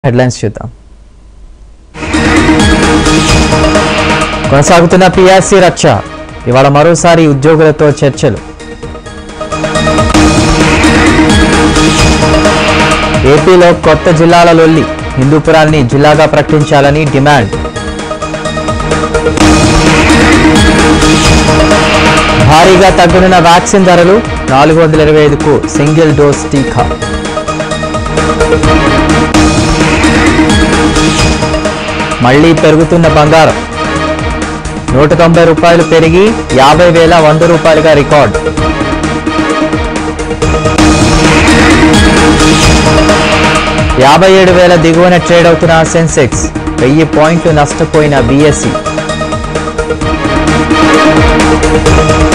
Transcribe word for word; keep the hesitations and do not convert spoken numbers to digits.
Headlines చూద్దాం. కొనసాగుతున్న PRC రచ్చ, ఇవాళ మరోసారి ఉద్యోగులతో చర్చలు. ఏపీలో కొత్త జిల్లాల లొల్లి, హిందూపురాన్ని జిల్లాగా ప్రకటించాలని డిమాండ్. భారీగా తగ్గనున్న వ్యాక్సిన్ ధరలు, నాలుగు వందల ఇరవై ఐదుకు సింగిల్ డోస్ టీకా. మళ్లీ పెరుగుతున్న బంగారం, నూట తొంభై రూపాయలు పెరిగి యాభై వేల వంద రూపాయలుగా రికార్డు. యాభై ఏడు వేల దిగువన ట్రేడ్ అవుతున్న సెన్సెక్స్, వెయ్యి పాయింట్లు నష్టపోయిన బీఎస్ఈ.